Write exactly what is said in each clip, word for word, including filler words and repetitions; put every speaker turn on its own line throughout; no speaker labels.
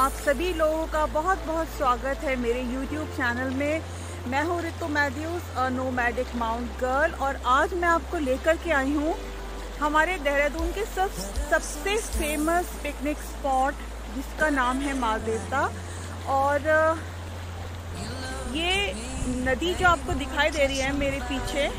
आप सभी लोगों का बहुत बहुत स्वागत है मेरे यूट्यूब चैनल में। मैं हूँ Ritu Matthews, a nomadic mount girl, और आज मैं आपको लेकर के आई हूँ हमारे देहरादून के सब सबसे फेमस पिकनिक स्पॉट जिसका नाम है मालदेवता। और ये नदी जो आपको दिखाई दे रही है मेरे पीछे,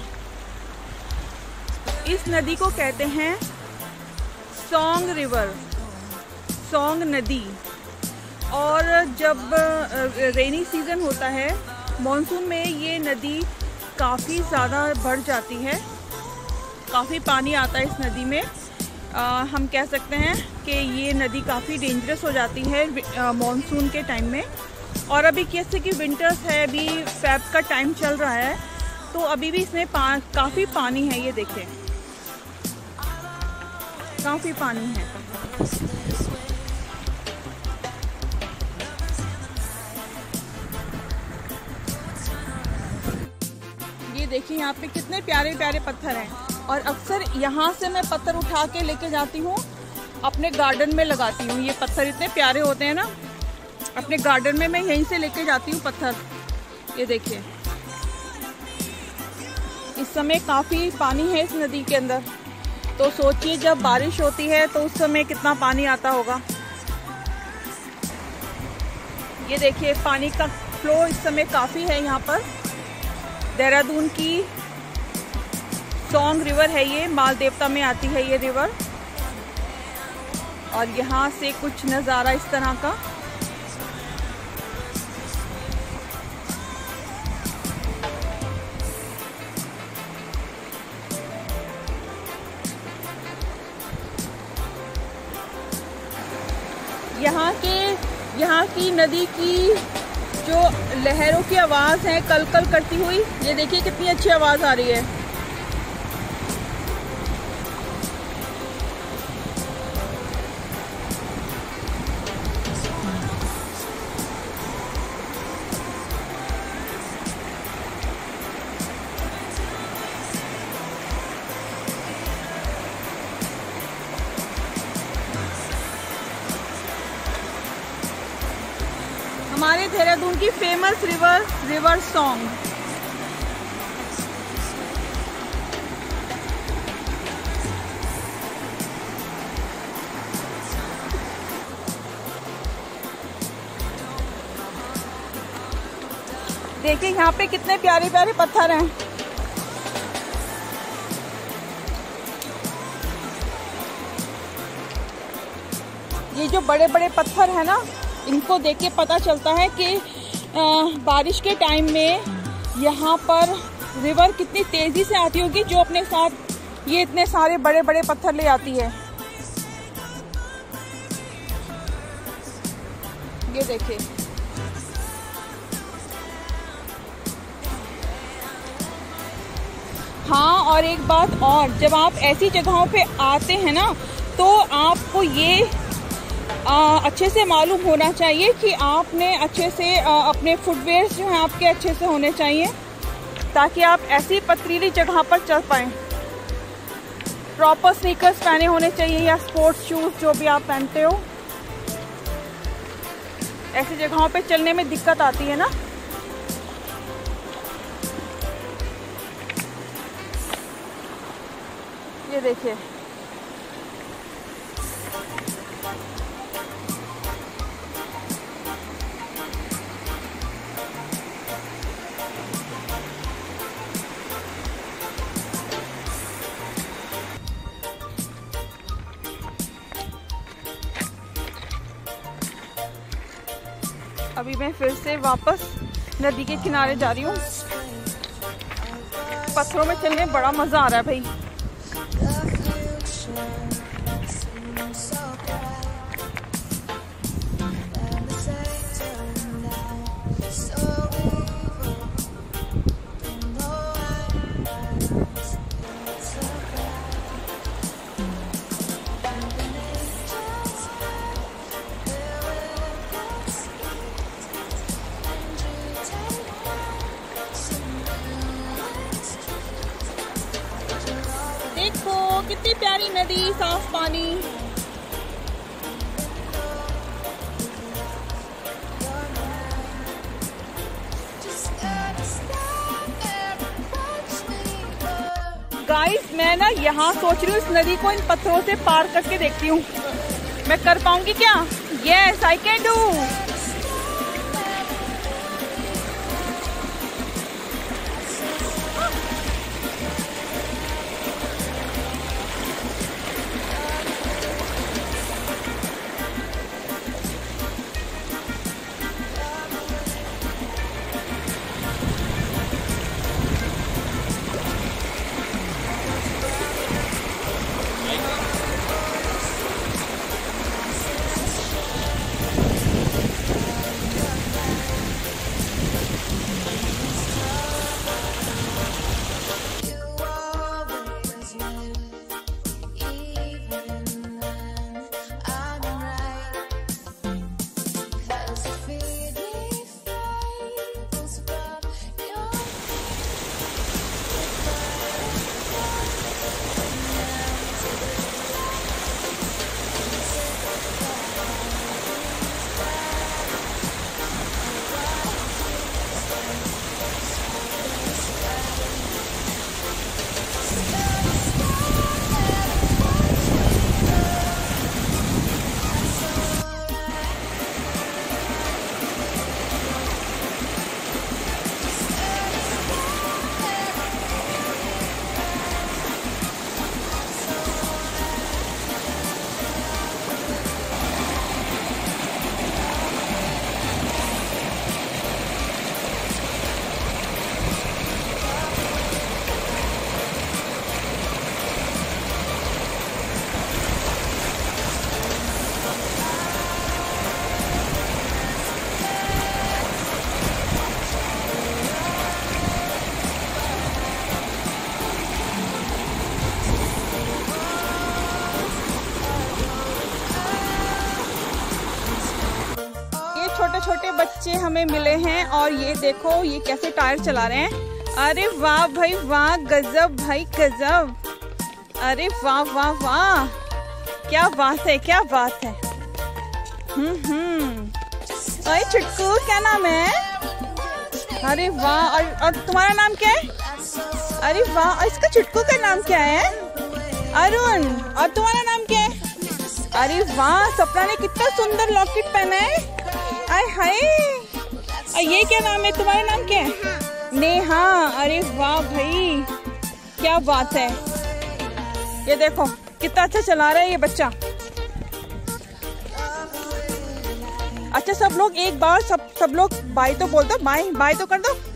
इस नदी को कहते हैं सॉन्ग रिवर, सॉन्ग नदी। और जब रेनी सीज़न होता है, मॉनसून में, ये नदी काफ़ी ज़्यादा बढ़ जाती है, काफ़ी पानी आता है इस नदी में। आ, हम कह सकते हैं कि ये नदी काफ़ी डेंजरस हो जाती है मॉनसून के टाइम में। और अभी कैसे कि विंटर्स है, अभी फेब का टाइम चल रहा है, तो अभी भी इसमें पा, काफ़ी पानी है। ये देखें, काफ़ी पानी है। ये देखिए यहाँ पे कितने प्यारे प्यारे पत्थर हैं, और अक्सर यहाँ से मैं पत्थर उठा के लेके जाती हूँ, अपने गार्डन में लगाती हूँ। ये पत्थर इतने प्यारे होते हैं ना, अपने गार्डन में मैं यहीं से लेके जाती हूँ पत्थर। ये देखिए, इस समय काफ़ी पानी है इस नदी के अंदर, तो सोचिए जब बारिश होती है तो उस समय कितना पानी आता होगा। ये देखिए, पानी का फ्लो इस समय काफ़ी है यहाँ पर। देहरादून की सॉन्ग रिवर है ये, मालदेवता में आती है ये रिवर। और यहाँ से कुछ नज़ारा इस तरह का। यहाँ के यहाँ की नदी की जो लहरों की आवाज़ है कल कल करती हुई, ये देखिए कितनी अच्छी आवाज़ आ रही है। हमारे देहरादून की फेमस रिवर, रिवर सॉन्ग। देखिए यहाँ पे कितने प्यारे प्यारे पत्थर हैं। ये जो बड़े बड़े पत्थर है ना, इनको देख के पता चलता है कि आ, बारिश के टाइम में यहाँ पर रिवर कितनी तेजी से आती होगी, जो अपने साथ ये इतने सारे बड़े बड़े पत्थर ले आती है। ये देखिए, हाँ, और एक बात और, जब आप ऐसी जगहों पे आते हैं ना, तो आपको ये आ, अच्छे से मालूम होना चाहिए कि आपने अच्छे से आ, अपने फुटवेयर्स जो हैं आपके अच्छे से होने चाहिए, ताकि आप ऐसी पथरीली जगह पर चल पाएँ। प्रॉपर स्नीकर्स पहने होने चाहिए, या स्पोर्ट्स शूज जो भी आप पहनते हो। ऐसी जगहों पे चलने में दिक्कत आती है ना। ये देखिए, अभी मैं फिर से वापस नदी के किनारे जा रही हूँ। पत्थरों में चलने में बड़ा मज़ा आ रहा है भाई। देखो कितनी प्यारी नदी, साफ पानी। गाइस मैं ना यहाँ सोच रही हूँ इस नदी को इन पत्थरों से पार करके देखती हूँ, मैं कर पाऊंगी क्या? Yes I can do. छोटे छोटे बच्चे हमें मिले हैं और ये देखो ये कैसे टायर चला रहे हैं। अरे वाह भाई वाह, गजब भाई गजब। अरे वाह वाह वाह, क्या बात है क्या बात है। हम्म हम्म अरे छुटकू क्या नाम है? अरे वाह, और, और तुम्हारा नाम क्या है? अरे वाह, और इसका छुटकू का नाम क्या है? अरुण। और तुम्हारा नाम क्या है? अरे वाह, सपना ने कितना सुंदर लॉकेट पहना है। आय हाय, ये क्या नाम है? तुम्हारा नाम क्या है? नेहा। अरे वाह भाई क्या बात है। ये देखो कितना अच्छा चला रहा है ये बच्चा। अच्छा सब लोग एक बार सब सब लोग बाय तो बोल दो, बाय बाय तो कर दो।